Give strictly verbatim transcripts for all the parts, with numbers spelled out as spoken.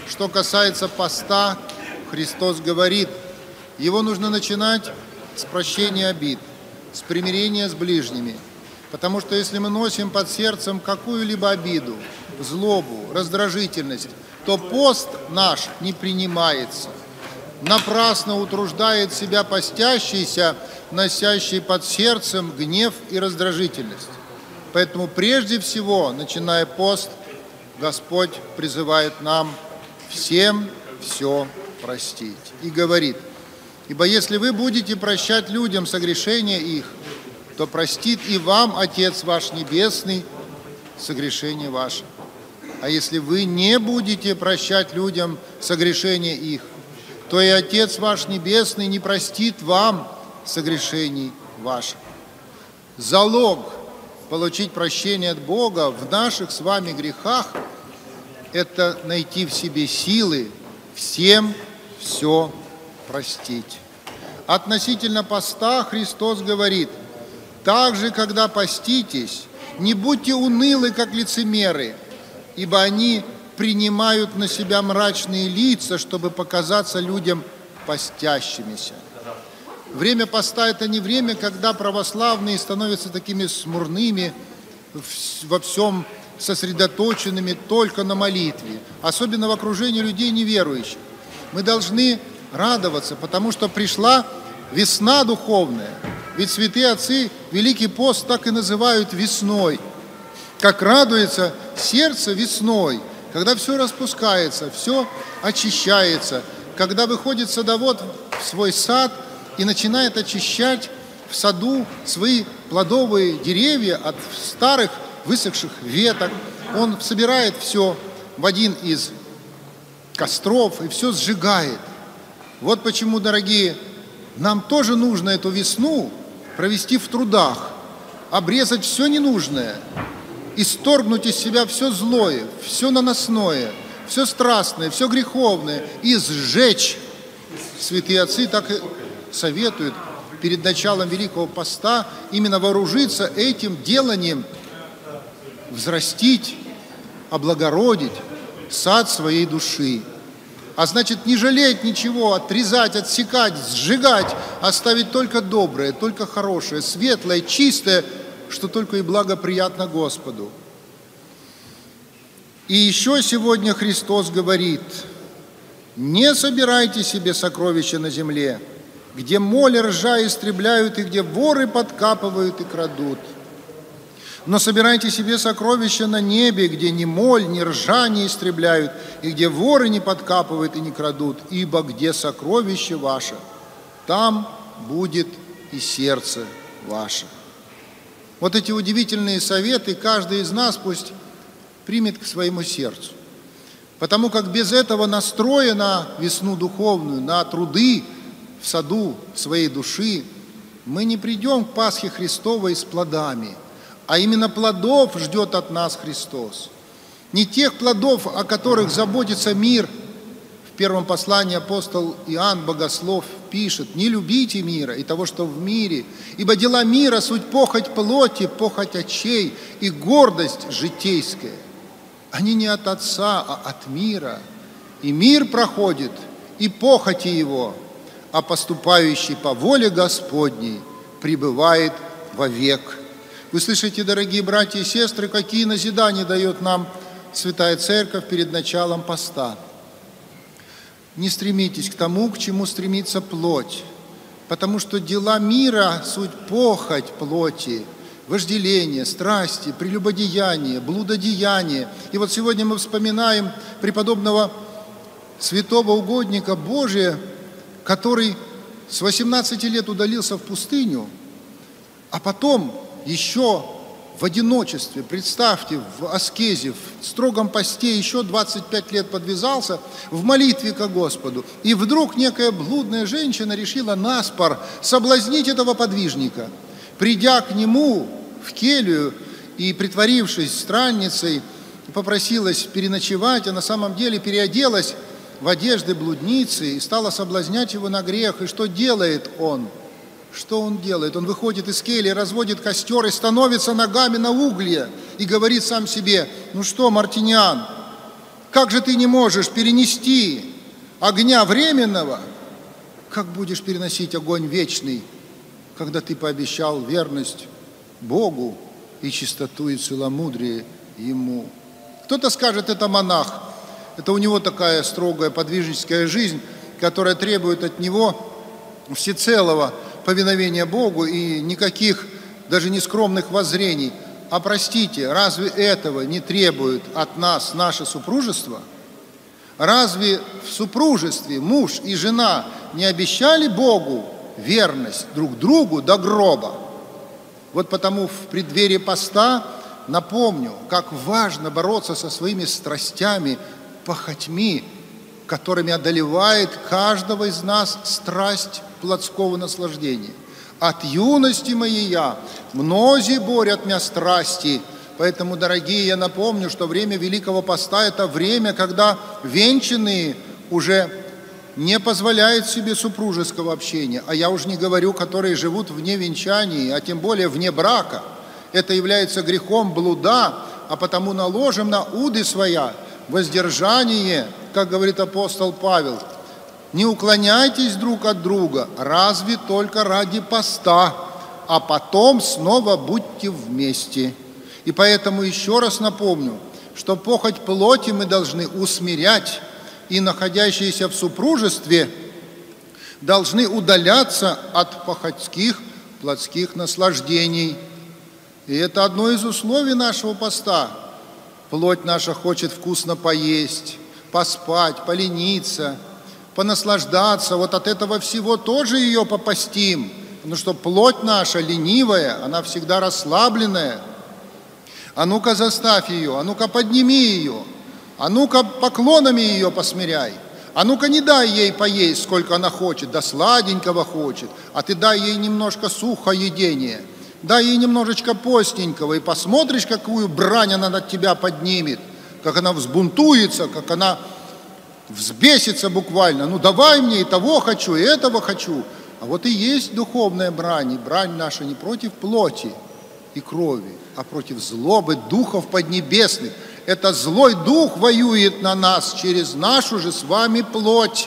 что касается поста, Христос говорит, его нужно начинать с прощения обид, с примирения с ближними. Потому что если мы носим под сердцем какую-либо обиду, злобу, раздражительность, то пост наш не принимается. Напрасно утруждает себя постящийся, носящий под сердцем гнев и раздражительность. Поэтому прежде всего, начиная пост, Господь призывает нам всем все простить. И говорит, ибо если вы будете прощать людям согрешения их, то простит и вам Отец ваш Небесный согрешение ваше. А если вы не будете прощать людям согрешения их, то и Отец ваш Небесный не простит вам согрешений ваших. Залог получить прощение от Бога в наших с вами грехах – это найти в себе силы всем все простить. Относительно поста Христос говорит, также, когда поститесь, не будьте унылы, как лицемеры, ибо они принимают на себя мрачные лица, чтобы показаться людям постящимися. Время поста – это не время, когда православные становятся такими смурными, во всем сосредоточенными только на молитве, особенно в окружении людей неверующих. Мы должны радоваться, потому что пришла весна духовная. Ведь святые отцы Великий пост так и называют весной. Как радуется сердце весной, когда все распускается, все очищается, когда выходит садовод в свой сад и начинает очищать в саду свои плодовые деревья от старых высохших веток. Он собирает все в один из костров и все сжигает. Вот почему, дорогие, нам тоже нужно эту весну провести в трудах, обрезать все ненужное, исторгнуть из себя все злое, все наносное, все страстное, все греховное и сжечь. Святые отцы так и советуют перед началом Великого Поста именно вооружиться этим деланием, взрастить, облагородить сад своей души. А значит, не жалеть ничего, отрезать, отсекать, сжигать, оставить только доброе, только хорошее, светлое, чистое, что только и благоприятно Господу. И еще сегодня Христос говорит, не собирайте себе сокровища на земле, где моль и ржа истребляют, и где воры подкапывают и крадут. Но собирайте себе сокровища на небе, где ни моль, ни ржа не истребляют, и где воры не подкапывают и не крадут, ибо где сокровище ваше, там будет и сердце ваше. Вот эти удивительные советы каждый из нас пусть примет к своему сердцу. Потому как без этого настроя на весну духовную, на труды в саду своей души, мы не придем к Пасхе Христовой с плодами, а именно плодов ждет от нас Христос. Не тех плодов, о которых заботится мир. В первом послании апостол Иоанн Богослов пишет, «Не любите мира и того, что в мире, ибо дела мира суть похоть плоти, похоть очей и гордость житейская. Они не от Отца, а от мира. И мир проходит, и похоти его, а поступающий по воле Господней пребывает вовек». Вы слышите, дорогие братья и сестры, какие назидания дает нам Святая Церковь перед началом поста. Не стремитесь к тому, к чему стремится плоть, потому что дела мира – суть похоть плоти, вожделение, страсти, прелюбодеяние, блудодеяние. И вот сегодня мы вспоминаем преподобного святого угодника Божия, который с восемнадцати лет удалился в пустыню, а потом еще в одиночестве, представьте, в аскезе, в строгом посте еще двадцать пять лет подвязался в молитве ко Господу. И вдруг некая блудная женщина решила наспор соблазнить этого подвижника. Придя к нему в келью и притворившись странницей, попросилась переночевать, а на самом деле переоделась в одежды блудницы и стала соблазнять его на грех. И что делает он? Что он делает? Он выходит из кельи, разводит костер и становится ногами на угле и говорит сам себе, ну что, Мартиниан, Как же ты не можешь перенести огня временного, как будешь переносить огонь вечный, когда ты пообещал верность Богу и чистоту и целомудрие Ему? Кто-то скажет, это монах, это у него такая строгая подвижническая жизнь, которая требует от него всецелого повиновения Богу и никаких даже нескромных воззрений. А простите, разве этого не требует от нас наше супружество? Разве в супружестве муж и жена не обещали Богу верность друг другу до гроба? Вот потому в преддверии поста напомню, как важно бороться со своими страстями, похотьми, которыми одолевает каждого из нас страсть плотского наслаждения. От юности моей я, мнози борят меня страсти. Поэтому, дорогие, я напомню, что время Великого Поста – это время, когда венчанные уже не позволяют себе супружеского общения. А я уже не говорю, которые живут вне венчания, а тем более вне брака. Это является грехом блуда, а потому наложим на уды своя воздержание, как говорит апостол Павел. Не уклоняйтесь друг от друга, разве только ради поста, а потом снова будьте вместе. И поэтому еще раз напомню, что похоть плоти мы должны усмирять, и находящиеся в супружестве должны удаляться от похотских плотских наслаждений. И это одно из условий нашего поста. Плоть наша хочет вкусно поесть, поспать, полениться, понаслаждаться. Вот от этого всего тоже ее попастим. Потому что плоть наша ленивая, она всегда расслабленная. А ну-ка заставь ее, а ну-ка подними ее, а ну-ка поклонами ее посмиряй. А ну-ка не дай ей поесть, сколько она хочет, да сладенького хочет, а ты дай ей немножко сухоедения. Дай ей немножечко постненького, и посмотришь, какую брань она над тебя поднимет, как она взбунтуется, как она взбесится буквально. Ну давай мне и того хочу, и этого хочу. А вот и есть духовная брань, и брань наша не против плоти и крови, а против злобы духов поднебесных. Это злой дух воюет на нас через нашу же с вами плоть.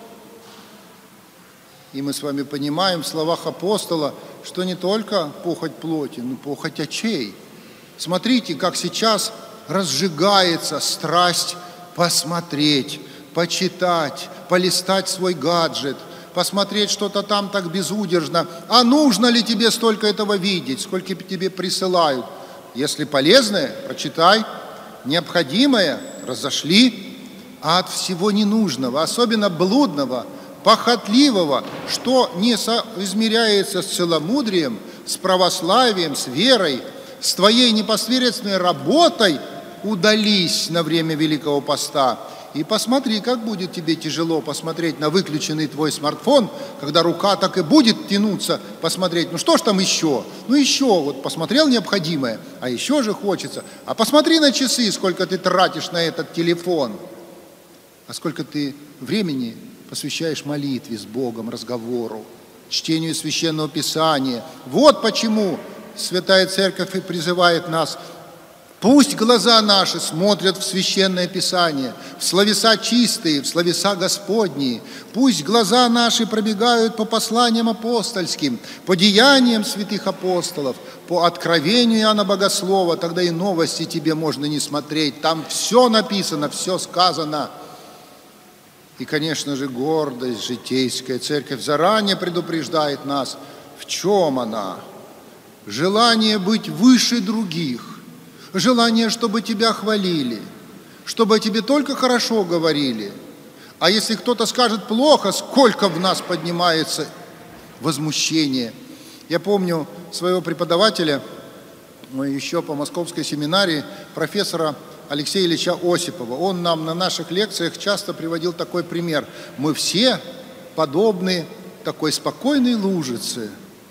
И мы с вами понимаем в словах апостола, что не только похоть плоти, но похоть очей. Смотрите, как сейчас разжигается страсть посмотреть, почитать, полистать свой гаджет, посмотреть что-то там так безудержно. А нужно ли тебе столько этого видеть, сколько тебе присылают? Если полезное, прочитай, необходимое, разошли, а от всего ненужного, особенно блудного, похотливого, что не соизмеряется с целомудрием, с православием, с верой, с твоей непосредственной работой, удались на время Великого Поста. И посмотри, как будет тебе тяжело посмотреть на выключенный твой смартфон, когда рука так и будет тянуться посмотреть. Ну что ж там еще? Ну еще, вот посмотрел необходимое, а еще же хочется. А посмотри на часы, сколько ты тратишь на этот телефон, а сколько ты времени посвящаешь молитве с Богом, разговору, чтению Священного Писания. Вот почему Святая Церковь и призывает нас: пусть глаза наши смотрят в Священное Писание, в словеса чистые, в словеса Господние. Пусть глаза наши пробегают по посланиям апостольским, по деяниям святых апостолов, по откровению Иоанна Богослова. Тогда и новости тебе можно не смотреть. Там все написано, все сказано. И, конечно же, гордость житейская. Церковь заранее предупреждает нас, в чем она. Желание быть выше других. Желание, чтобы тебя хвалили, чтобы о тебе только хорошо говорили. А если кто-то скажет плохо, сколько в нас поднимается возмущение. Я помню своего преподавателя, еще по Московской семинарии, профессора Алексея Ильича Осипова. Он нам на наших лекциях часто приводил такой пример. Мы все подобны такой спокойной лужице.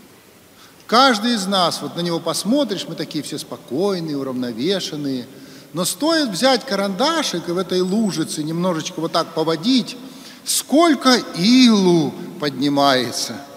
Каждый из нас, вот на него посмотришь, мы такие все спокойные, уравновешенные. Но стоит взять карандашик и в этой лужице немножечко вот так поводить, сколько илу поднимается в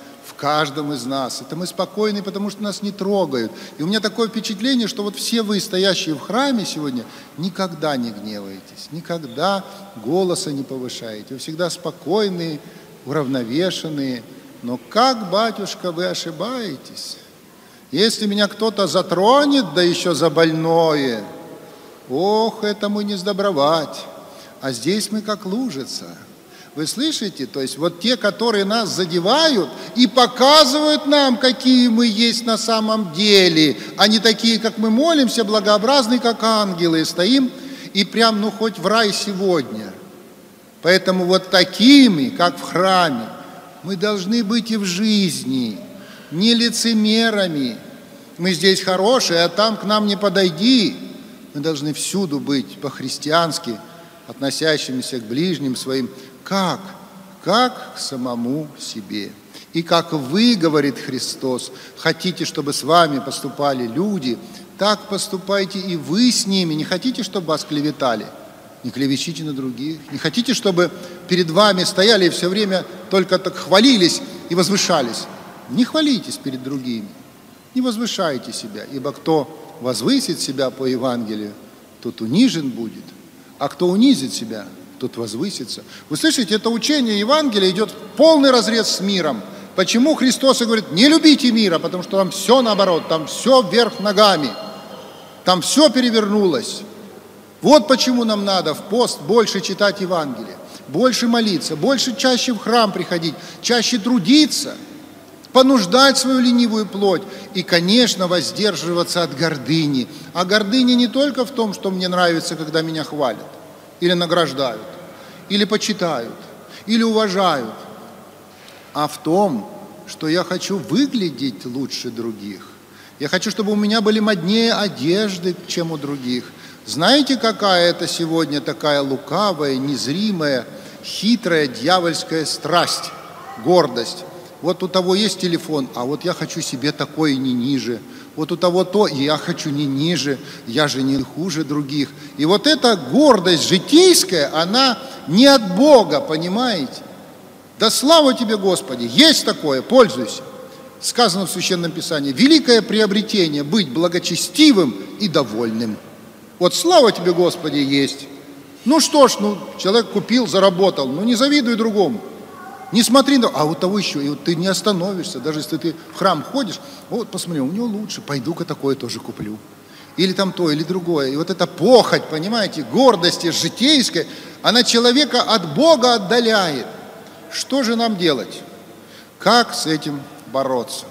каждом из нас. Это мы спокойны, потому что нас не трогают. И у меня такое впечатление, что вот все вы, стоящие в храме сегодня, никогда не гневаетесь, никогда голоса не повышаете. Вы всегда спокойные, уравновешенные. Но как, батюшка, вы ошибаетесь? Если меня кто-то затронет, да еще за больное, ох, этому не сдобровать. А здесь мы как лужица. Вы слышите? То есть вот те, которые нас задевают и показывают нам, какие мы есть на самом деле, а не такие, как мы молимся, благообразные, как ангелы, и стоим, и прям, ну, хоть в рай сегодня. Поэтому вот такими, как в храме, мы должны быть и в жизни, не лицемерами. Мы здесь хорошие, а там к нам не подойди. Мы должны всюду быть по-христиански, относящимися к ближним своим. Как? Как к самому себе. И как вы, говорит Христос, хотите, чтобы с вами поступали люди, так поступайте и вы с ними. Не хотите, чтобы вас клеветали? Не клевещите на других. Не хотите, чтобы перед вами стояли и все время только так хвалились и возвышались? Не хвалитесь перед другими, не возвышайте себя, ибо кто возвысит себя по Евангелию, тот унижен будет, а кто унизит себя, тот возвысится. Вы слышите, это учение Евангелия идет в полный разрез с миром. Почему Христос и говорит, не любите мира, потому что там все наоборот, там все вверх ногами, там все перевернулось. Вот почему нам надо в пост больше читать Евангелие, больше молиться, больше чаще в храм приходить, чаще трудиться, понуждать свою ленивую плоть и, конечно, воздерживаться от гордыни. А гордыня не только в том, что мне нравится, когда меня хвалят, или награждают, или почитают, или уважают, а в том, что я хочу выглядеть лучше других. Я хочу, чтобы у меня были моднее одежды, чем у других. Знаете, какая это сегодня такая лукавая, незримая, хитрая, дьявольская страсть, гордость? Вот у того есть телефон, а вот я хочу себе такой не ниже. Вот у того то, и я хочу не ниже, я же не хуже других. И вот эта гордость житейская, она не от Бога, понимаете? Да слава тебе, Господи! Есть такое, пользуйся. Сказано в Священном Писании, великое приобретение – быть благочестивым и довольным. Вот слава тебе, Господи, есть. Ну что ж, ну человек купил, заработал, ну не завидуй другому. Не смотри, а у того еще, и вот ты не остановишься, даже если ты в храм ходишь, вот посмотри, у него лучше, пойду-ка такое тоже куплю. Или там то, или другое. И вот эта похоть, понимаете, гордость житейская, она человека от Бога отдаляет. Что же нам делать? Как с этим бороться?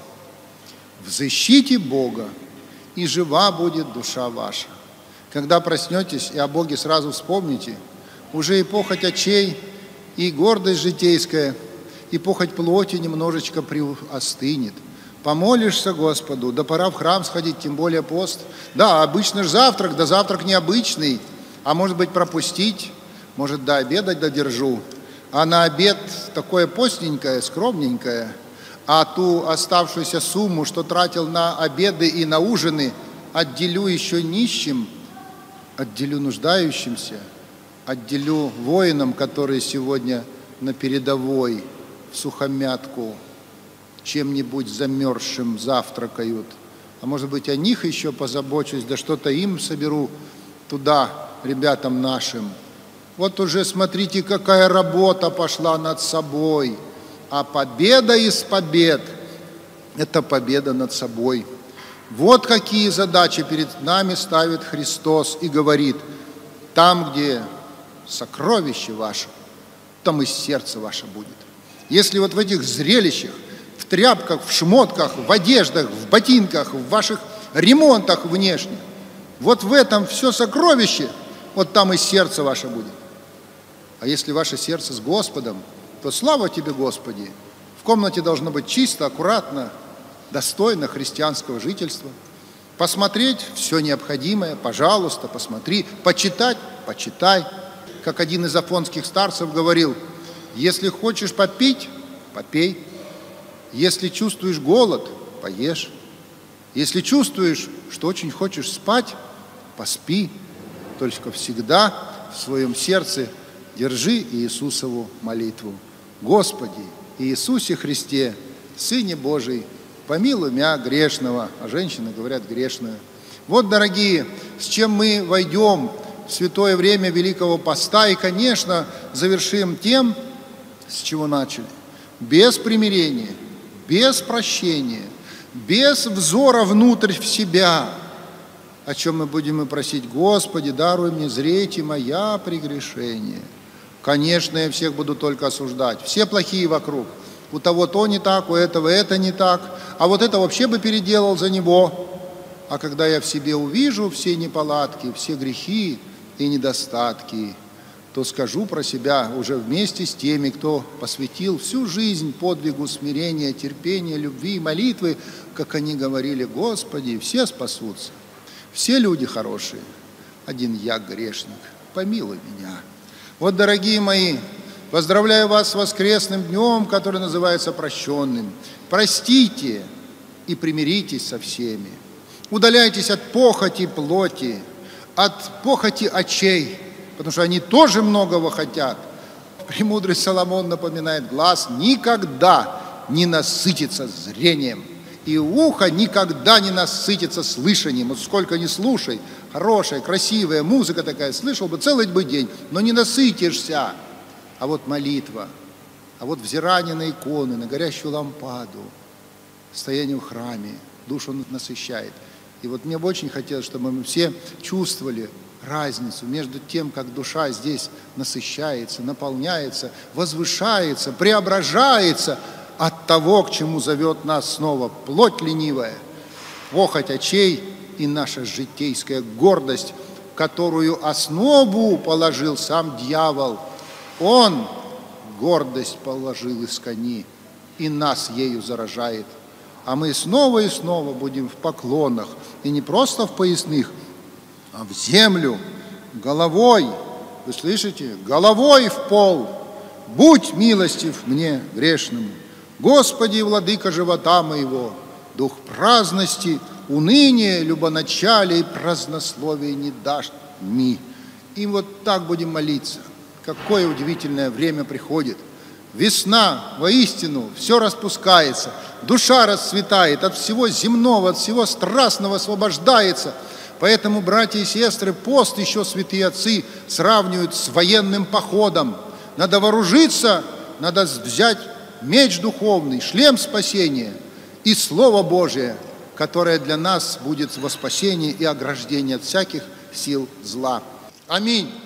Взыщите Бога, и жива будет душа ваша. Когда проснетесь и о Боге сразу вспомните, уже и похоть очей, и гордость житейская, и похоть плоти немножечко приостынет. Помолишься Господу, да пора в храм сходить, тем более пост. Да, обычно же завтрак, да завтрак необычный, а может быть пропустить, может до обеда додержу. А на обед такое постненькое, скромненькое, а ту оставшуюся сумму, что тратил на обеды и на ужины, отделю еще нищим, отделю нуждающимся, отделю воинам, которые сегодня на передовой, в сухомятку, чем-нибудь замерзшим завтракают. А может быть, о них еще позабочусь, да что-то им соберу туда, ребятам нашим. Вот уже смотрите, какая работа пошла над собой. А победа из побед – это победа над собой. Вот какие задачи перед нами ставит Христос и говорит, там, где сокровище ваше, там и сердце ваше будет. Если вот в этих зрелищах, в тряпках, в шмотках, в одеждах, в ботинках, в ваших ремонтах внешних, вот в этом все сокровище, вот там и сердце ваше будет. А если ваше сердце с Господом, то слава тебе, Господи! В комнате должно быть чисто, аккуратно, достойно христианского жительства. Посмотреть все необходимое, пожалуйста, посмотри. Почитать, почитай. Как один из афонских старцев говорил, если хочешь попить, попей. Если чувствуешь голод, поешь. Если чувствуешь, что очень хочешь спать, поспи. Только всегда в своем сердце держи Иисусову молитву. Господи Иисусе Христе, Сыне Божий, помилуй меня грешного, а женщины говорят грешную. Вот, дорогие, с чем мы войдем в святое время Великого Поста и, конечно, завершим тем, с чего начали. Без примирения, без прощения, без взора внутрь в себя, о чем мы будем и просить: Господи, даруй мне зреть и моя прегрешение. Конечно, я всех буду только осуждать. Все плохие вокруг. У того то не так, у этого это не так. А вот это вообще бы переделал за него. А когда я в себе увижу все неполадки, все грехи и недостатки, то скажу про себя уже вместе с теми, кто посвятил всю жизнь подвигу смирения, терпения, любви и молитвы, как они говорили: Господи, все спасутся. Все люди хорошие, один я грешник, помилуй меня. Вот, дорогие мои, поздравляю вас с воскресным днем, который называется прощенным. Простите и примиритесь со всеми. Удаляйтесь от похоти плоти, от похоти очей, потому что они тоже многого хотят. Премудрый Соломон напоминает: глаз никогда не насытится зрением, и ухо никогда не насытится слышанием. Вот сколько ни слушай, хорошая, красивая музыка такая, слышал бы целый бы день, но не насытишься. А вот молитва, а вот взирание на иконы, на горящую лампаду, стояние в храме, душу насыщает. И вот мне бы очень хотелось, чтобы мы все чувствовали разницу между тем, как душа здесь насыщается, наполняется, возвышается, преображается от того, к чему зовет нас снова плоть ленивая, похоть очей и наша житейская гордость, которую основу положил сам дьявол. Он гордость положил из кони и нас ею заражает. А мы снова и снова будем в поклонах, и не просто в поясных, а в землю, головой, вы слышите, головой в пол. Будь милостив мне грешному, Господи, владыка живота моего, дух праздности, уныния, любоначалия и празднословия не дашь ми. И вот так будем молиться. Какое удивительное время приходит. Весна, воистину, все распускается, душа расцветает, от всего земного, от всего страстного освобождается. Поэтому, братья и сестры, пост еще святые отцы сравнивают с военным походом. Надо вооружиться, надо взять меч духовный, шлем спасения и Слово Божие, которое для нас будет во спасение и ограждение от всяких сил зла. Аминь.